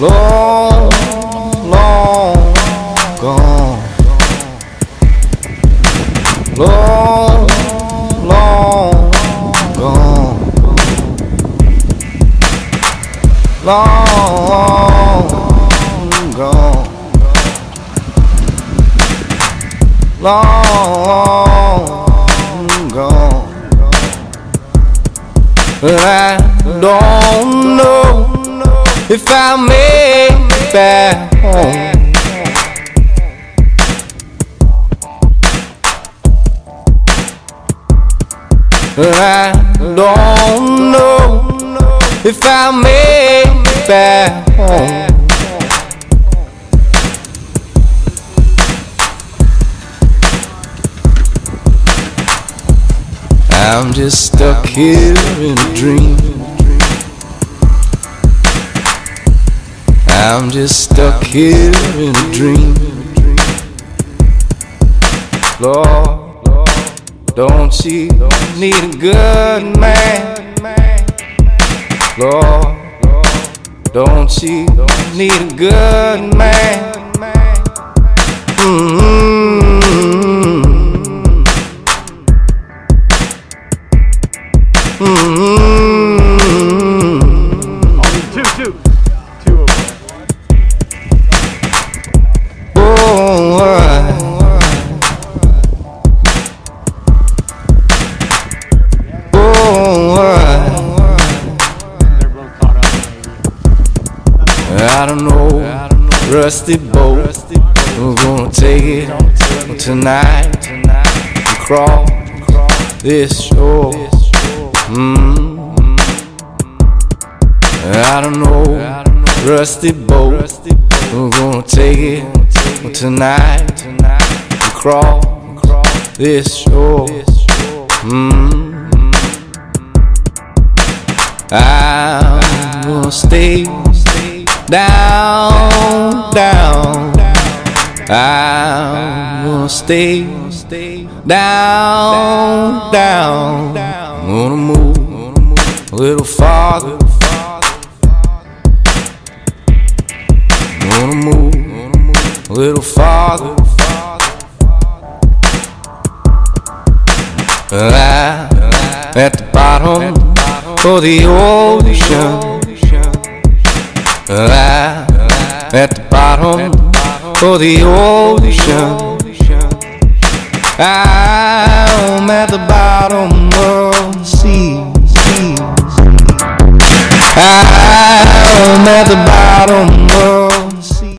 long, long gone. Long, long gone. Long gone. Long gone. But I don't know if I'll make it back home. But I don't know if I'll make it back home. I'm just stuck here in a dream. I'm just stuck here in a dream. Lord, don't you need a good man? Lord, don't you need a good man? Two of them. I don't know, rusty boat. We're gonna take it tonight and crawl this shore. I don't know, rusty boat. We're gonna take it tonight and crawl this shore. I'm gonna stay down, down. I'm gonna stay down, down. I'm gonna move a little farther. I'm gonna move a little farther. At the bottom of the ocean. At the bottom of the ocean. I'm at the bottom of the sea. I'm at the bottom